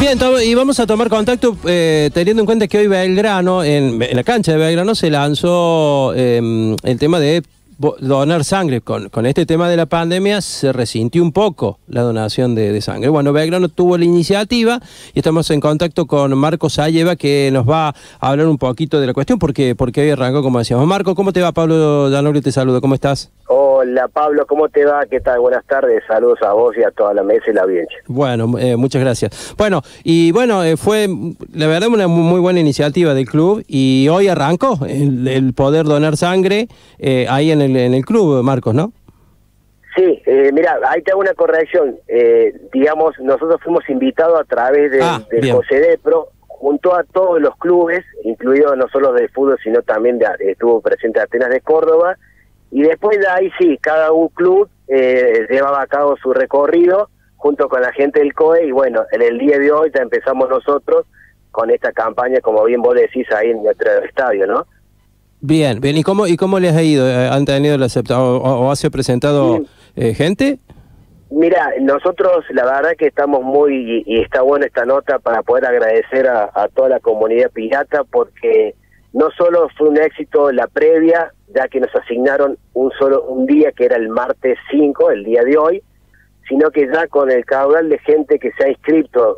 Bien, y vamos a tomar contacto teniendo en cuenta que hoy Belgrano, en la cancha de Belgrano, se lanzó el tema de donar sangre. Con este tema de la pandemia se resintió un poco la donación de sangre. Bueno, Belgrano tuvo la iniciativa y estamos en contacto con Marco Sayeva, que nos va a hablar un poquito de la cuestión, porque hoy arrancó, como decíamos. Marco, ¿cómo te va? Pablo Gianoli te saluda, ¿cómo estás? Hola Pablo, ¿cómo te va? ¿Qué tal? Buenas tardes, saludos a vos y a toda la mesa y la audiencia. Bueno, muchas gracias. Bueno, fue la verdad una muy buena iniciativa del club y hoy arrancó el poder donar sangre ahí en el club, Marcos, ¿no? Sí, mira, ahí te hago una corrección. Digamos, nosotros fuimos invitados a través del COSEDEPRO junto a todos los clubes, incluidos no solo de fútbol, sino también estuvo presente Atenas de Córdoba. Y después de ahí sí, cada un club llevaba a cabo su recorrido junto con la gente del COE y bueno, en el día de hoy ya empezamos nosotros con esta campaña, como bien vos decís, ahí en nuestro estadio, ¿no? Bien, ¿y cómo les ha ido? ¿Han tenido la aceptación o ha presentado gente? Mira, nosotros la verdad que estamos y está buena esta nota para poder agradecer a toda la comunidad pirata, porque no solo fue un éxito la previa, ya que nos asignaron un día que era el martes 5, el día de hoy, sino que ya con el caudal de gente que se ha inscrito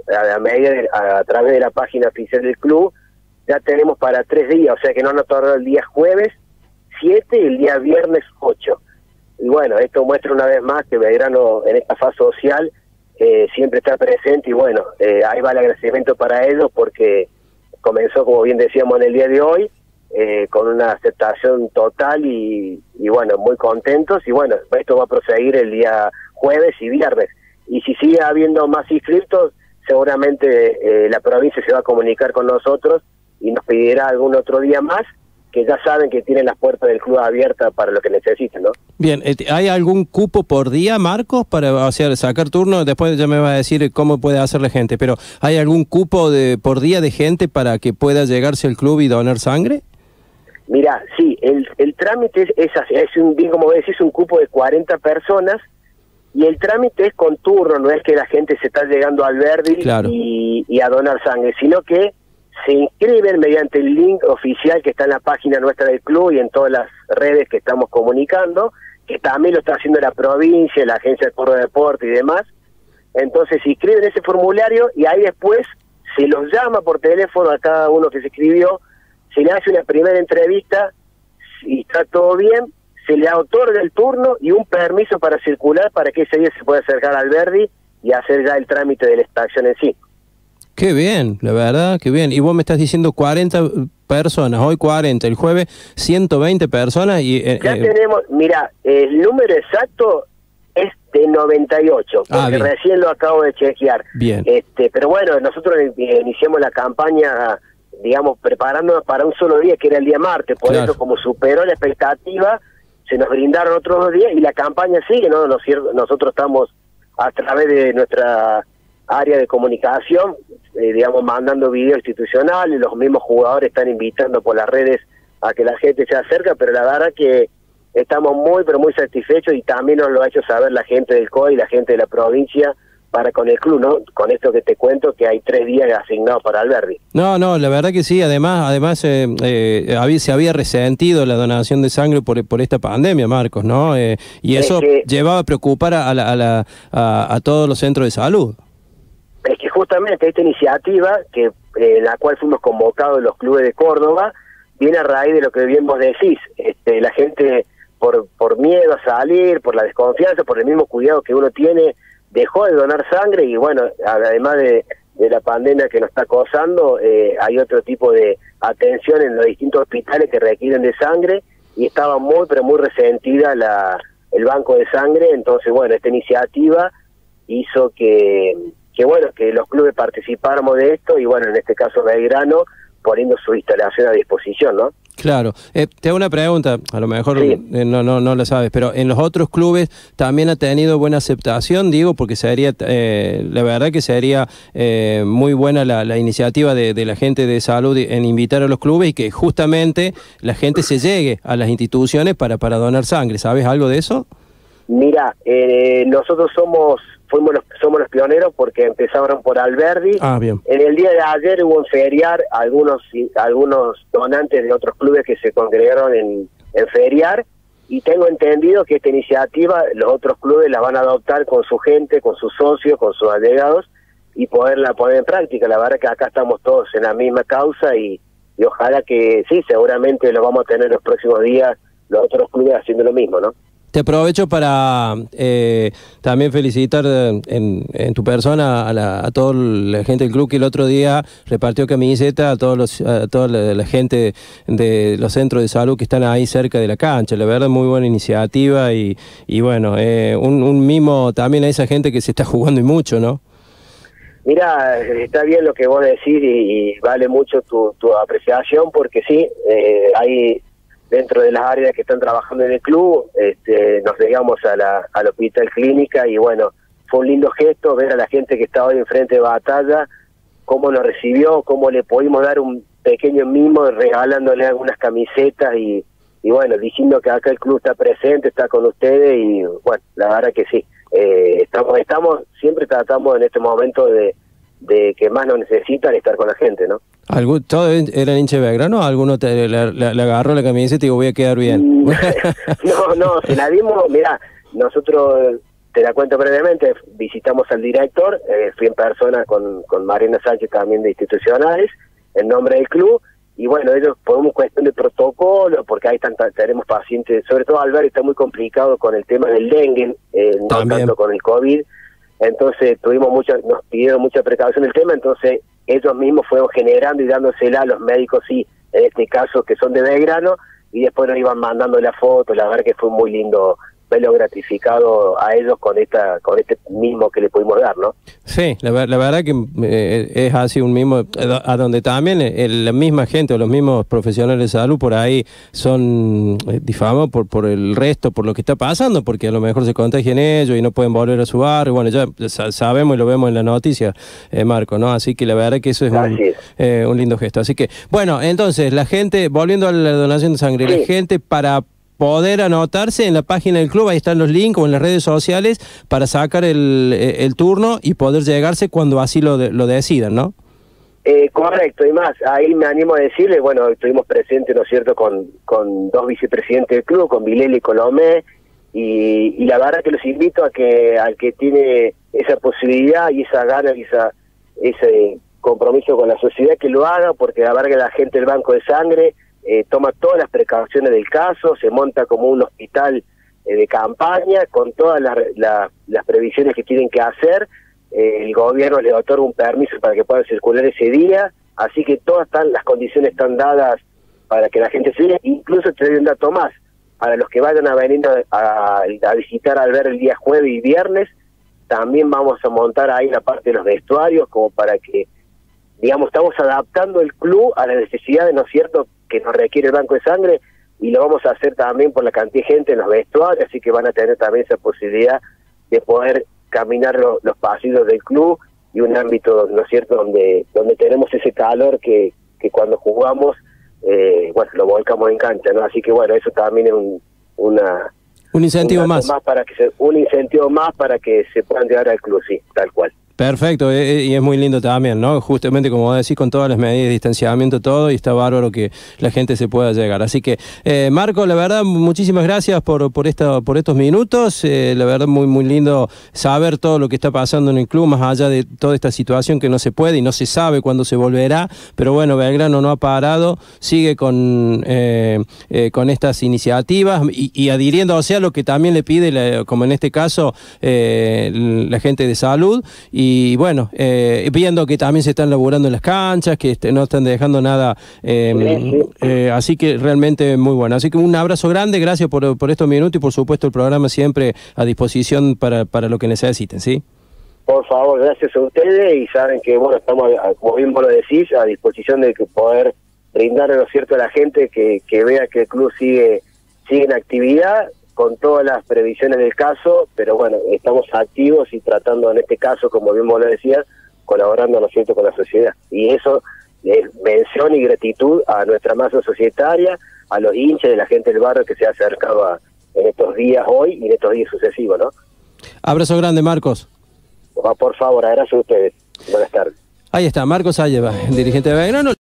a través de la página oficial del club, ya tenemos para 3 días, o sea que no nos tardó el día jueves 7 y el día viernes 8. Y bueno, esto muestra una vez más que Belgrano en esta fase social siempre está presente y bueno, ahí va el agradecimiento para ellos porque comenzó, como bien decíamos, en el día de hoy, con una aceptación total y bueno, muy contentos y bueno, esto va a proseguir el día jueves y viernes. Y si sigue habiendo más inscritos, seguramente la provincia se va a comunicar con nosotros y nos pedirá algún otro día más, que ya saben que tienen las puertas del club abiertas para lo que necesiten, ¿no? Bien, ¿hay algún cupo por día, Marcos, para sacar turno? Después ya me va a decir cómo puede hacer la gente, pero ¿hay algún cupo por día de gente para que pueda llegarse al club y donar sangre? Mira, sí, el trámite bien como decís, un cupo de 40 personas y el trámite es con turno, no es que la gente se está llegando al Verdi y a donar sangre, sino que se inscriben mediante el link oficial que está en la página nuestra del club y en todas las redes que estamos comunicando, que también lo está haciendo la provincia, la agencia de Córdoba Deporte y demás. Entonces se inscriben ese formulario y ahí después se los llama por teléfono a cada uno que se inscribió, se le hace una primera entrevista, si está todo bien, se le otorga el turno y un permiso para circular para que ese día se pueda acercar al Verdi y hacer ya el trámite de la extracción en sí. Qué bien, la verdad, qué bien. Y vos me estás diciendo 40 personas, hoy 40, el jueves 120 personas y... ya tenemos, mira, el número exacto es de 98, porque recién lo acabo de chequear. Bien. Pero bueno, nosotros iniciamos la campaña, digamos, preparándonos para un solo día, que era el día martes, por eso como superó la expectativa, se nos brindaron otros 2 días y la campaña sigue, ¿no? Nosotros estamos a través de nuestra área de comunicación, digamos, mandando video institucional y los mismos jugadores están invitando por las redes a que la gente se acerque, pero la verdad que estamos pero muy satisfechos y también nos lo ha hecho saber la gente del COE y la gente de la provincia para con el club, ¿no? Con esto que te cuento, que hay 3 días asignados para Alberdi. No, la verdad que sí, además se había resentido la donación de sangre por esta pandemia, Marcos, ¿no? Y eso llevaba a preocupar a todos los centros de salud. Es que justamente esta iniciativa, en la cual fuimos convocados los clubes de Córdoba, viene a raíz de lo que bien vos decís. La gente, por miedo a salir, por la desconfianza, por el mismo cuidado que uno tiene, dejó de donar sangre y bueno, además de la pandemia que nos está acosando, hay otro tipo de atención en los distintos hospitales que requieren de sangre y estaba muy resentida el banco de sangre. Entonces bueno, esta iniciativa hizo que los clubes participáramos de esto y bueno, en este caso Belgrano poniendo su instalación a disposición, ¿no? Claro. Te hago una pregunta, a lo mejor no lo sabes, pero en los otros clubes también ha tenido buena aceptación, digo, porque sería, la verdad que sería muy buena la iniciativa de la gente de salud en invitar a los clubes y que justamente la gente se llegue a las instituciones para donar sangre. ¿Sabes algo de eso? Mira, nosotros somos somos los pioneros porque empezaron por Alberdi. Bien. En el día de ayer hubo un feriar, algunos donantes de otros clubes que se congregaron en feriar, y tengo entendido que esta iniciativa los otros clubes la van a adoptar con su gente, con sus socios, con sus allegados, y poderla poner en práctica. La verdad que acá estamos todos en la misma causa y ojalá que sí, seguramente lo vamos a tener los próximos días los otros clubes haciendo lo mismo, ¿no? Te aprovecho para también felicitar en tu persona a toda la gente del club que el otro día repartió camiseta a toda la gente de los centros de salud que están ahí cerca de la cancha. La verdad, muy buena iniciativa y bueno, un mimo también a esa gente que se está jugando y mucho, ¿no? Mira, está bien lo que vos decís y vale mucho tu apreciación, porque sí, hay dentro de las áreas que están trabajando en el club, nos llegamos al hospital clínica y bueno, fue un lindo gesto ver a la gente que estaba hoy enfrente de batalla, cómo nos recibió, cómo le pudimos dar un pequeño mimo regalándole algunas camisetas y bueno, diciendo que acá el club está presente, está con ustedes y bueno, la verdad que sí, siempre tratamos en este momento de que más nos necesitan estar con la gente, ¿no? ¿Todos eran hinchas de Belgrano? ¿Alguno le agarró la camiseta y digo, voy a quedar bien? No, se la dimos, mirá, nosotros, te la cuento brevemente, visitamos al director, fui en persona con Mariana Sánchez también de Institucionales, en nombre del club, y bueno, ellos por una cuestión de protocolo, porque ahí tenemos pacientes, sobre todo Alberto está muy complicado con el tema del dengue, no tanto con el COVID, entonces nos pidieron mucha precaución en el tema, entonces ellos mismos fueron generando y dándosela a los médicos, sí, en este caso que son de Belgrano, y después nos iban mandando la foto. La verdad que fue muy lindo verlo gratificado a ellos con este mismo que le pudimos dar, ¿no? Sí, la verdad que es así un mismo, a donde también la misma gente o los mismos profesionales de salud por ahí son difamados por el resto, por lo que está pasando, porque a lo mejor se contagian ellos y no pueden volver a su barrio. Bueno, ya sabemos y lo vemos en la noticia, Marco, ¿no? Así que la verdad que eso es un lindo gesto. Así que, bueno, entonces, la gente, volviendo a la donación de sangre, la gente para poder anotarse en la página del club, ahí están los links o en las redes sociales para sacar el turno y poder llegarse cuando así lo decidan, ¿no? Correcto, y más, ahí me animo a decirle, bueno, estuvimos presentes, ¿no es cierto?, con dos vicepresidentes del club, con Vileli y Colomé, y la verdad que los invito a que al que tiene esa posibilidad y esa gana y ese compromiso con la sociedad, que lo haga, porque la verdad que la gente del Banco de Sangre toma todas las precauciones del caso, se monta como un hospital de campaña con todas las previsiones que tienen que hacer. El gobierno le otorga un permiso para que puedan circular ese día, así que todas las condiciones están dadas para que la gente se vea. Incluso te doy un dato más, para los que vayan a venir a visitar al ver el día jueves y viernes, también vamos a montar ahí la parte de los vestuarios, como para que, digamos, estamos adaptando el club a las necesidades, ¿no es cierto?, que nos requiere el Banco de Sangre, y lo vamos a hacer también por la cantidad de gente en los vestuarios, así que van a tener también esa posibilidad de poder caminar los pasillos del club y un ámbito, ¿no es cierto?, donde tenemos ese calor que cuando jugamos, bueno, lo volcamos en cancha, ¿no? Así que bueno, eso también es un incentivo más un incentivo más para que se puedan llegar al club, sí, tal cual. Perfecto, y es muy lindo también, ¿no? Justamente como vos decís, con todas las medidas de distanciamiento, todo, y está bárbaro que la gente se pueda llegar. Así que, Marco, la verdad, muchísimas gracias por estos minutos. La verdad, muy, muy lindo saber todo lo que está pasando en el club, más allá de toda esta situación que no se puede y no se sabe cuándo se volverá. Pero bueno, Belgrano no ha parado, sigue con estas iniciativas y adhiriéndose a lo que también le pide, como en este caso, la gente de salud. Y bueno, viendo que también se están laburando en las canchas, que no están dejando nada, así que realmente muy bueno. Así que un abrazo grande, gracias por estos minutos y por supuesto el programa siempre a disposición para lo que necesiten, ¿sí? Por favor, gracias a ustedes y saben que, bueno, estamos, como bien vos lo decís, a disposición de poder brindarle, ¿no es cierto?, a la gente que vea que el club sigue en actividad, con todas las previsiones del caso, pero bueno, estamos activos y tratando en este caso, como bien vos lo decías, colaborando, ¿no es cierto?, con la sociedad. Y eso es mención y gratitud a nuestra masa societaria, a los hinchas de la gente del barrio que se ha acercado en estos días hoy y en estos días sucesivos, ¿no? Abrazo grande, Marcos. Por favor, gracias a ustedes. Buenas tardes. Ahí está, Marcos Ayeva, dirigente de Belgrano.